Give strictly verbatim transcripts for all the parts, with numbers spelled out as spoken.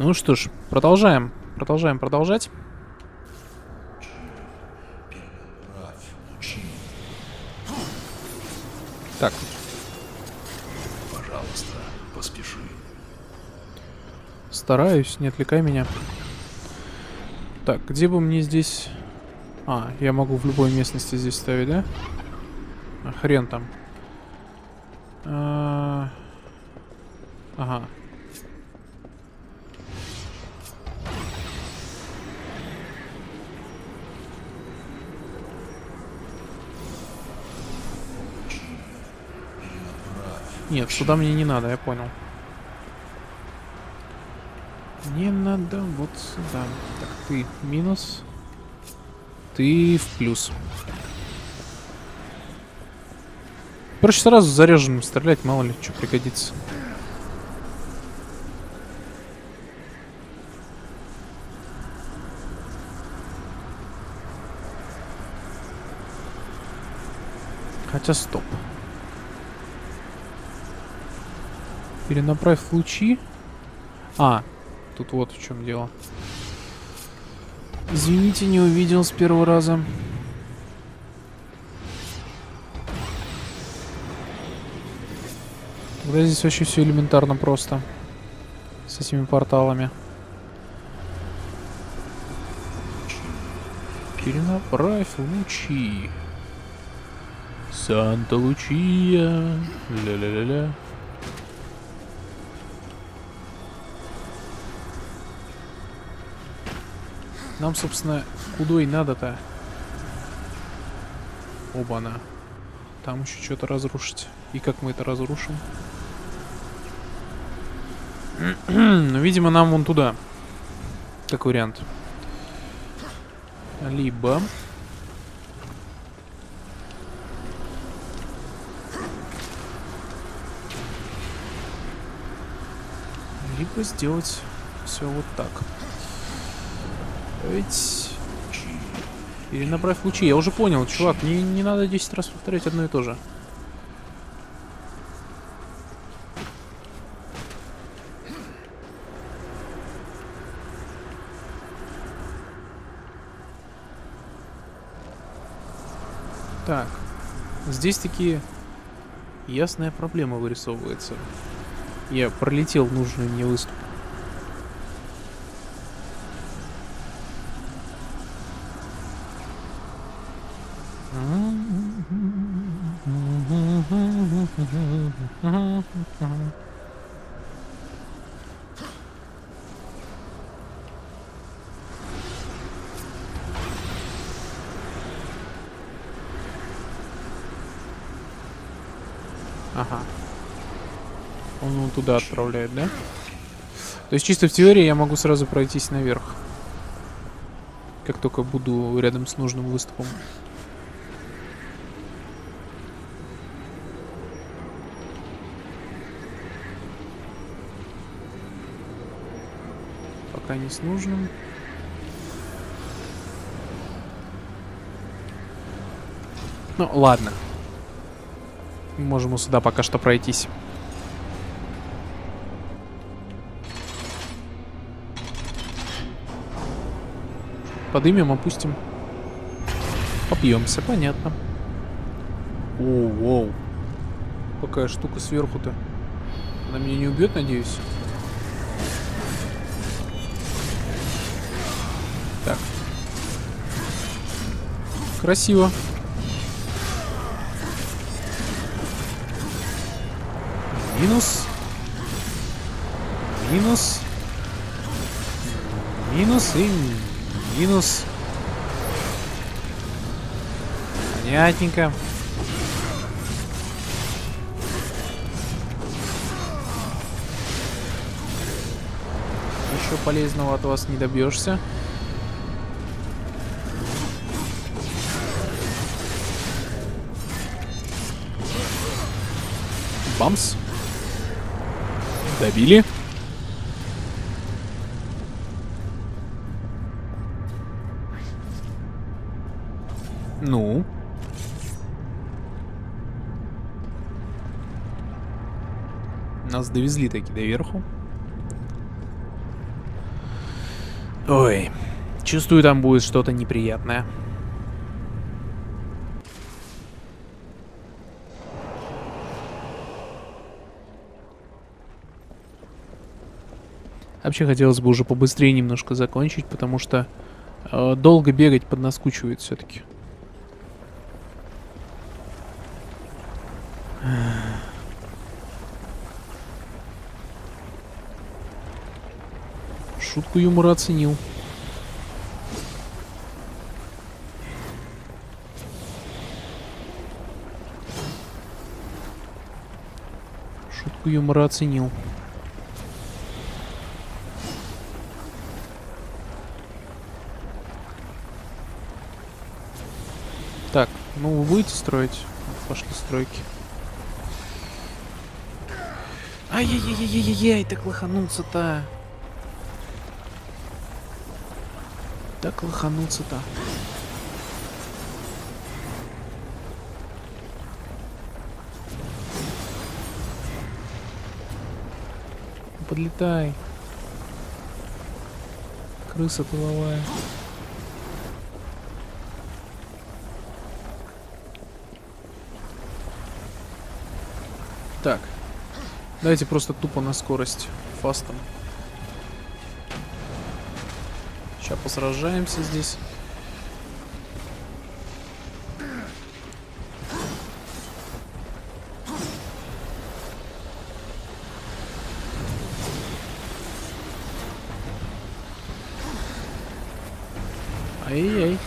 Ну что ж, продолжаем. Продолжаем продолжать. Так. Пожалуйста, поспеши. Стараюсь, не отвлекай меня. Так, где бы мне здесь... А, я могу в любой местности здесь ставить, да? А, хрен там. А... Ага. Нет, сюда мне не надо, я понял. Не надо вот сюда. Так, ты минус. Ты в плюс. Проще сразу заряженным стрелять, мало ли, что пригодится. Хотя стоп. Перенаправь лучи. А, тут вот в чем дело. Извините, не увидел с первого раза. Тогда здесь вообще все элементарно просто. С этими порталами. Перенаправь лучи. Санта-Лучия. Ля-ля-ля-ля. Нам, собственно, куда и надо-то? Оба-на. Там еще что-то разрушить. И как мы это разрушим? Ну, видимо, нам вон туда. Как вариант. Либо... Либо сделать все вот так. Ведь... Перенаправь лучи. Я уже понял, чувак, мне не надо десять раз повторять одно и то же. Так. Здесь такие... Ясная проблема вырисовывается. Я пролетел нужный мне выступ. Ага. Он его туда отправляет, да? То есть чисто в теории я могу сразу пройтись наверх. Как только буду рядом с нужным выступом. Пока не с нужным. Ну, ладно. Можем и сюда пока что пройтись. Подымем, опустим. Попьемся, понятно. Оу, воу. Какая штука сверху-то. Она меня не убьет, надеюсь. Так. Красиво. Минус. Минус. Минус и минус. Понятненько. Ничего полезного от вас не добьешься. Бамс. Добили. Ну. Нас довезли таки доверху. Ой, чувствую, там будет что-то неприятное. Вообще хотелось бы уже побыстрее немножко закончить, потому что э, долго бегать поднаскучивает все-таки. Шутку юмора оценил. Шутку юмора оценил. Так, ну вы будете строить? Пошли стройки. Ай-яй-яй-яй-яй-яй, так лоханулся-то. Так лоханулся-то. Подлетай. Крыса тыловая. Так. Давайте просто тупо на скорость. Фастом. Сейчас посражаемся здесь. Ай-яй-яй.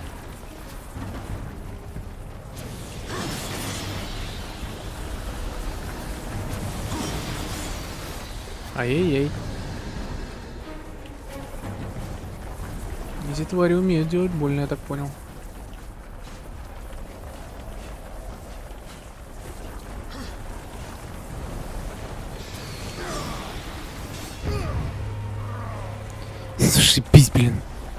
Ай-яй-яй. Эти твари умеют делать больно, я так понял. Зашибись, блин.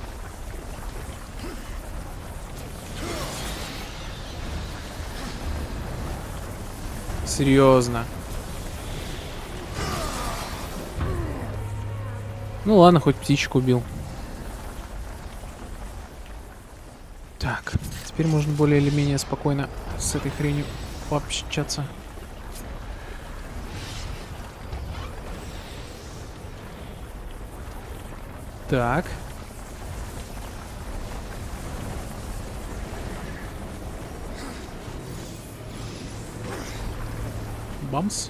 Серьезно. Ну ладно, хоть птичку убил. Так, теперь можно более или менее спокойно с этой хренью пообщаться. Так. Бамс.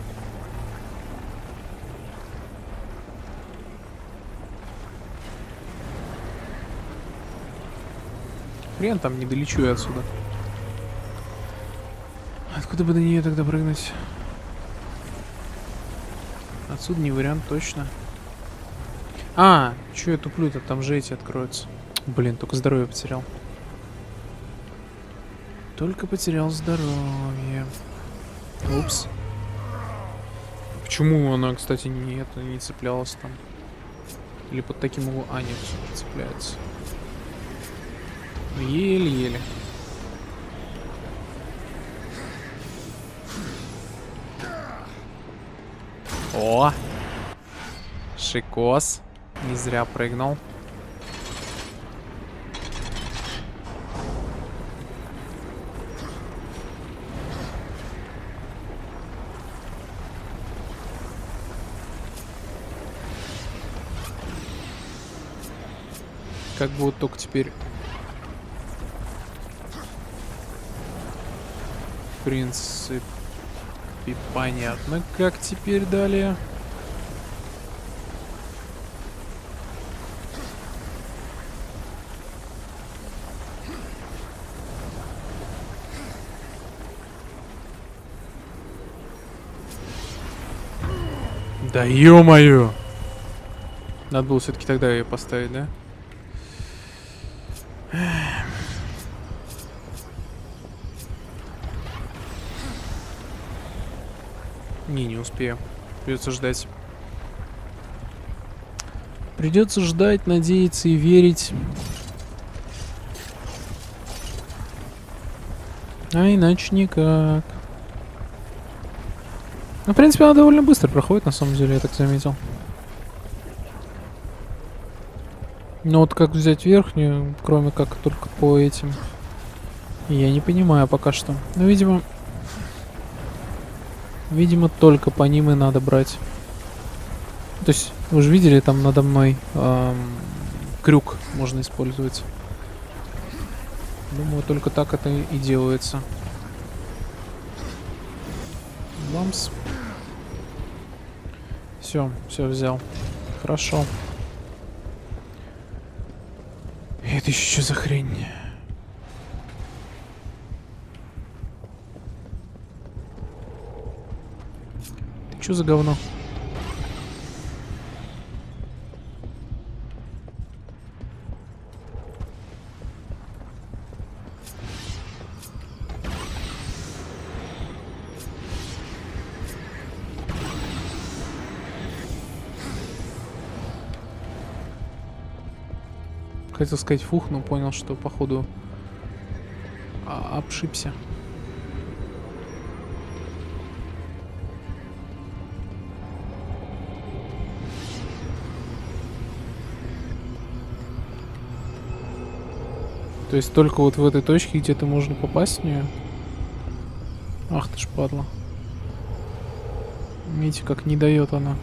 Хрен там, не долечу я отсюда. Откуда бы до нее тогда прыгнуть? Отсюда не вариант точно. А, чё я туплю-то? Там же эти откроются. Блин, только здоровье потерял. Только потерял здоровье. Упс. Почему она, кстати, не, это, не цеплялась там? Или под таким углом... А, нет, цепляется. Еле-еле. О! Шикос. Не зря прыгнул. Как бы вот только теперь... В принципе, понятно, как теперь далее. Да ё-моё! Надо было все-таки тогда ее поставить, да? Не, не успею. Придется ждать. Придется ждать, надеяться и верить. А иначе никак. Ну, в принципе, она довольно быстро проходит, на самом деле, я так заметил. Ну вот как взять верхнюю, кроме как только по этим? Я не понимаю пока что. Ну, видимо... Видимо, только по ним и надо брать. То есть, вы же видели, там надо мной эм, крюк можно использовать. Думаю, только так это и делается. Ламс. Все, все взял. Хорошо. Это еще что за хрень? Что за говно? Хотел сказать фух, но понял, что походу а, обшибся. То есть только вот в этой точке где-то можно попасть в нее? Ах ты ж падла. Видите, как не дает она.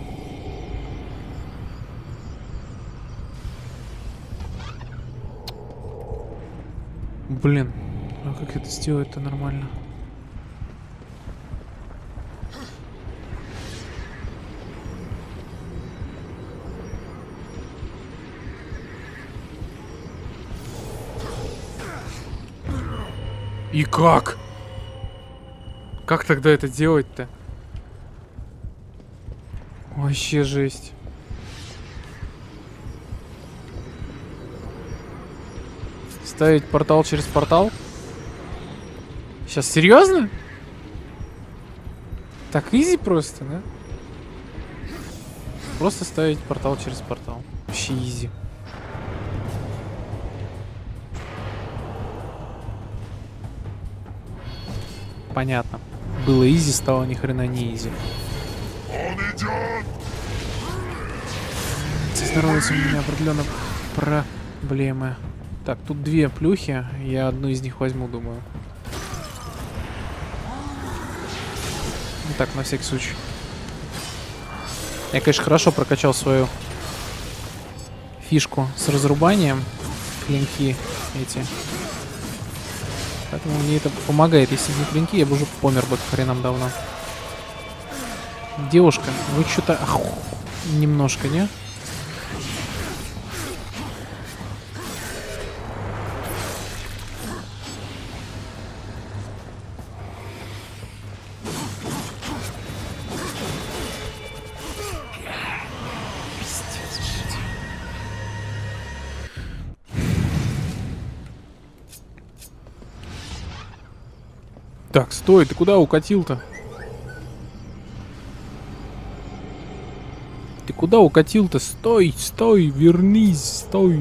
Блин, а как это сделать-то нормально? И как? Как тогда это делать-то? Вообще жесть. Ставить портал через портал? Сейчас серьезно? Так изи просто, да? Просто ставить портал через портал. Вообще изи. Понятно. Было изи, стало ни хрена не изи. Со здоровьем у меня определенно проблемы. Так, тут две плюхи. Я одну из них возьму, думаю. Ну так, на всякий случай. Я, конечно, хорошо прокачал свою фишку с разрубанием. Клинки эти. Поэтому мне это помогает. Если бы не клинки, я бы уже помер бы к хренам давно. Девушка, вы что-то... Немножко, не? Так, стой, ты куда укатил-то? Ты куда укатил-то? Стой, стой, вернись, стой.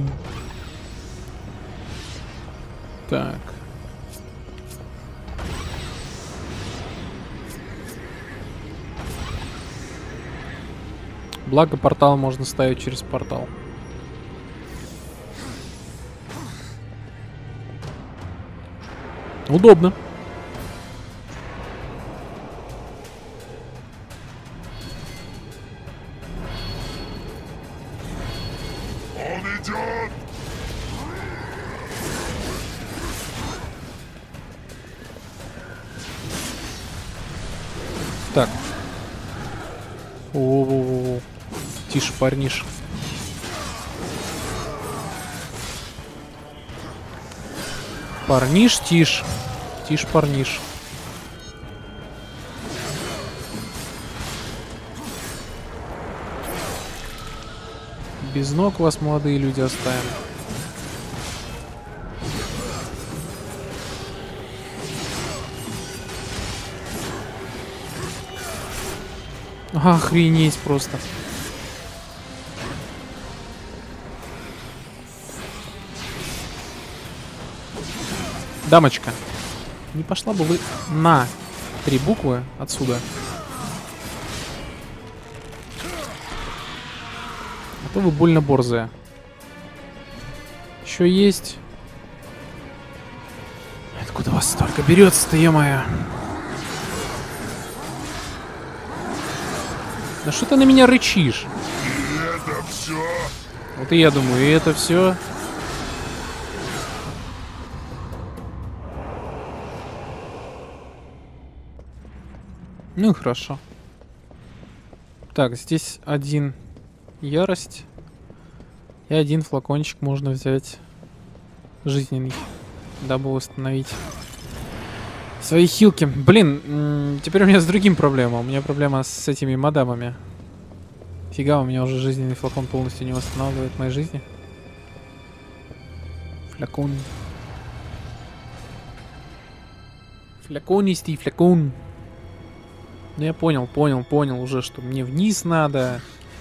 Так. Благо портал можно ставить через портал. Удобно. Так. О-о-о-о. Тише, парниш. Парниш, тише. Тише, парниш. Без ног вас, молодые люди, оставим. Охренеть просто. Дамочка, не пошла бы вы на три буквы отсюда? А то вы больно борзая. еще есть? Откуда вас столько берется-то, е-мое? Да что ты на меня рычишь? И это все? Вот и я думаю, и это все. Ну и хорошо. Так, здесь один ярость. И один флакончик можно взять жизненный, дабы восстановить свои хилки. Блин, теперь у меня с другим проблема. У меня проблема с этими мадамами. Фига, у меня уже жизненный флакон полностью не восстанавливает моей жизни. Флакон. Флаконистый флакон. Ну я понял, понял, понял уже, что мне вниз надо.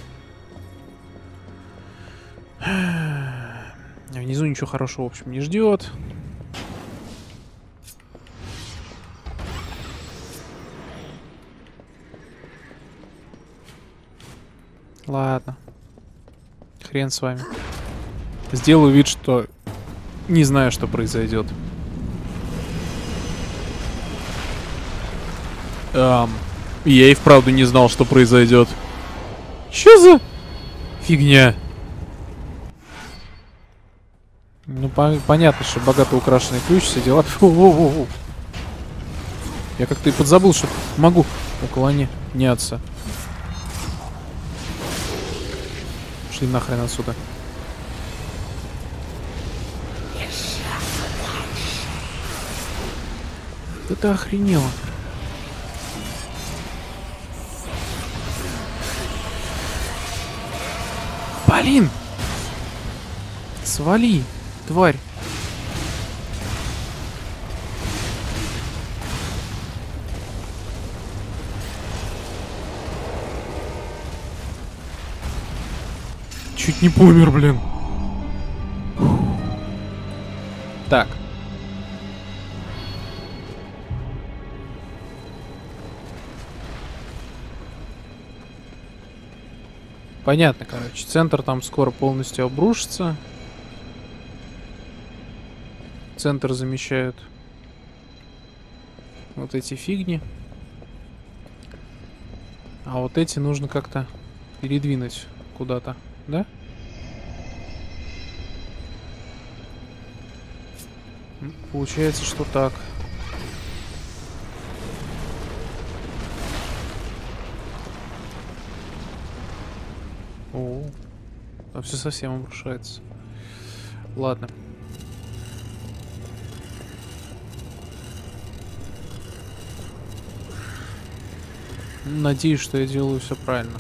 Внизу ничего хорошего, в общем, не ждет. Ладно. Хрен с вами. Сделаю вид, что не знаю, что произойдет. Эм, я и вправду не знал, что произойдет. Че за фигня? Ну, по понятно, что богато украшенный ключ, все дела. Фу-фу-фу-фу. Я как-то и подзабыл, что могу уклоняться. Шли нахрен отсюда. Да ты охренела. Блин! Свали, тварь. Чуть не помер, блин. Так. Понятно, короче. Центр там скоро полностью обрушится. Центр замещают вот эти фигни. А вот эти нужно как-то передвинуть куда-то, да? Получается, что так. О, там все совсем обрушается. Ладно. Надеюсь, что я делаю все правильно.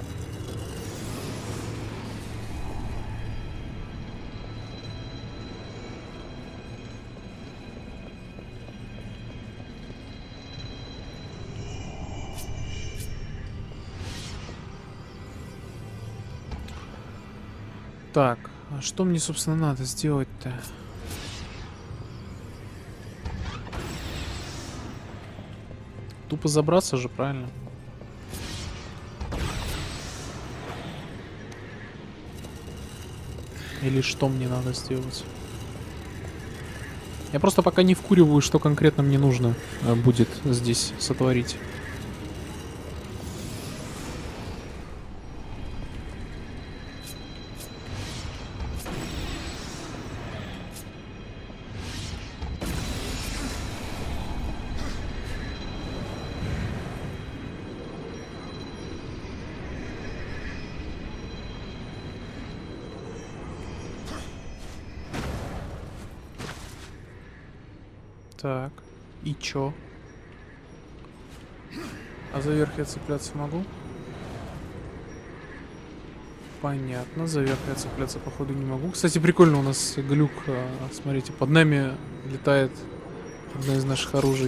Так, а что мне, собственно, надо сделать-то? Тупо забраться же, правильно? Или что мне надо сделать? Я просто пока не вкуриваю, что конкретно мне нужно э, будет здесь сотворить. Так, и чё? А за верх я цепляться могу? Понятно, за верх я цепляться походу не могу. Кстати, прикольно, у нас глюк. Смотрите, под нами летает одно из наших оружий.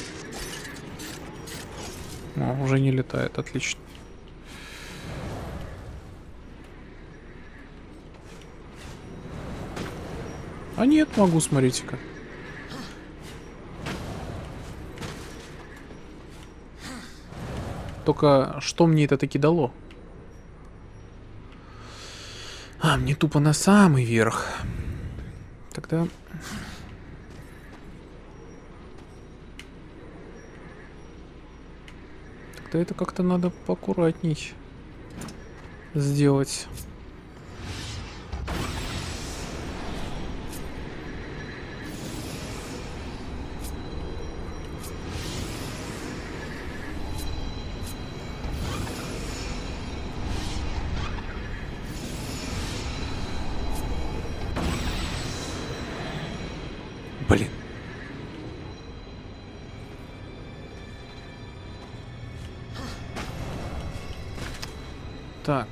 О, уже не летает, отлично. А нет, могу, смотрите-ка. Только что мне это таки дало? А, мне тупо на самый верх. Тогда... Тогда это как-то надо поаккуратней сделать. Блин. Так.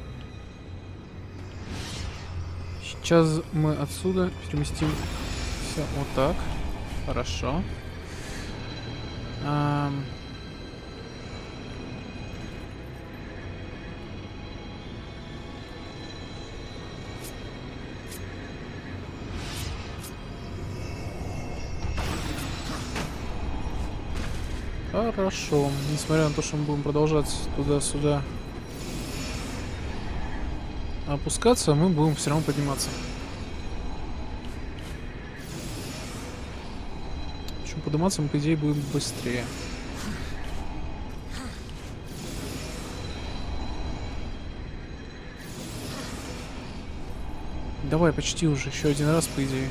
Сейчас мы отсюда переместим все вот так. Хорошо. Ам... Хорошо. Несмотря на то, что мы будем продолжать туда-сюда опускаться, мы будем все равно подниматься. Причем подниматься мы, по идее, будем быстрее. Давай, почти уже. Еще один раз, по идее.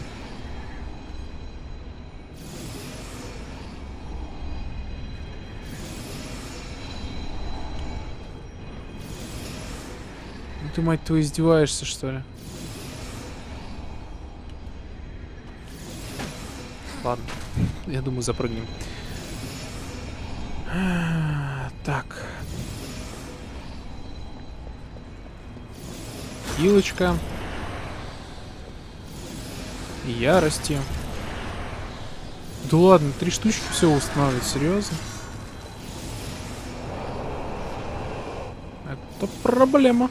Ты, мать твою, издеваешься, что ли? Ладно. Я думаю, запрыгнем. Так. Хилочка. Ярости. Да ладно, три штучки все устанавливать, серьезно? Это проблема.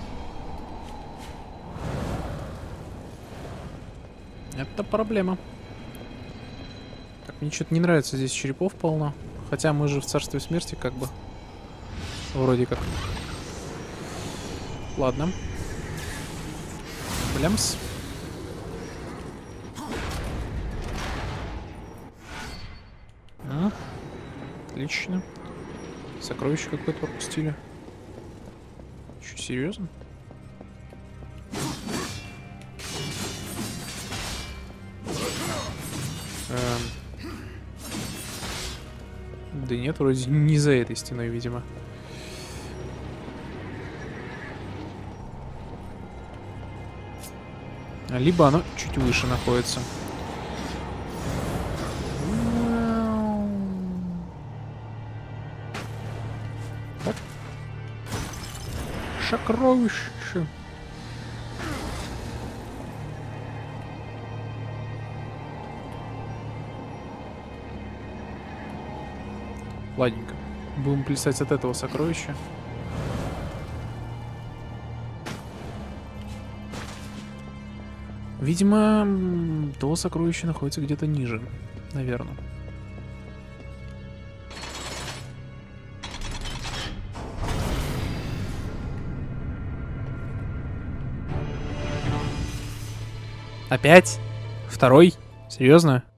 Это проблема. Так, мне что-то не нравится, здесь черепов полно. Хотя мы же в царстве смерти, как бы. Вроде как. Ладно. Блямс. А, отлично. Сокровище какое-то пропустили. Что, серьезно? Эм. Да нет, вроде не за этой стеной, видимо. Либо оно чуть выше находится. Так. Сокровище. Ладненько. Будем плясать от этого сокровища. Видимо, то сокровище находится где-то ниже. Наверное. Опять? Второй? Серьезно?